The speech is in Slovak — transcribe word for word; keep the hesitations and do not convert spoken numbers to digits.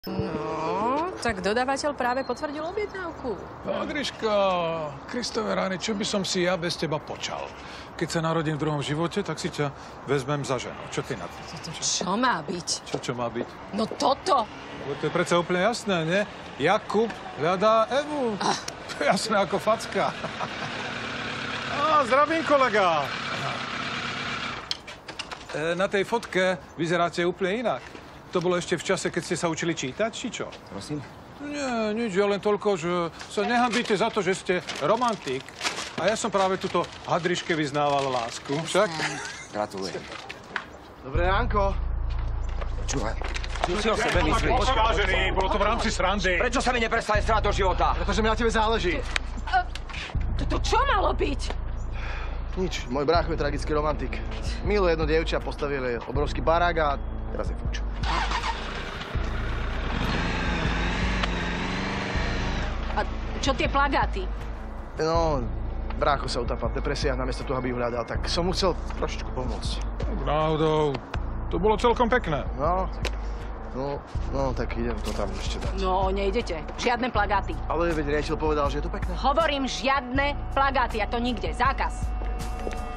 No, tak dodávateľ práve potvrdil objednávku. Adriška, Kristove rány, čo by som si ja bez teba počal? Keď sa narodím v druhom živote, tak si ťa vezmem za ženu. Čo ty na to? Toto čo má byť? Čo, čo má byť? No toto! No, to je predsa úplne jasné, nie? Jakub hľadá Evu. Ah. To je jasné ako facka. Á, zdravím, kolega. E, na tej fotke vyzeráte úplne inak. To bolo ešte v čase, keď ste sa učili čítať, či čo? Prosím? Nie, nič, ja len toľko, že sa nehambíte za to, že ste romantik. A ja som práve túto Hadriške vyznával lásku, však? Gratulujem. Dobré ránko. Počúvaj. Čo si o sebe myslíš? Odkážený, bolo to v rámci srandy. Prečo sa mi neprestane strať do života? Pretože mi na tebe záleží. Toto čo malo byť? Nič, môj brácho je tragický romantik. Miluje jedno dievča, postavil jej obrovský barák a teraz je fuč. A čo tie plagáty? No, brácho sa utápa v depresiách, namiesto toho, aby ju hľadal, tak som mu chcel trošičku pomôcť. Náhodou, to bolo celkom pekné. No, no, no, tak idem to tam ešte dať. No, nejdete. Žiadne plagáty. Ale veď riaditeľ povedal, že je to pekné. Hovorím žiadne plagáty, a to nikde. Zákaz.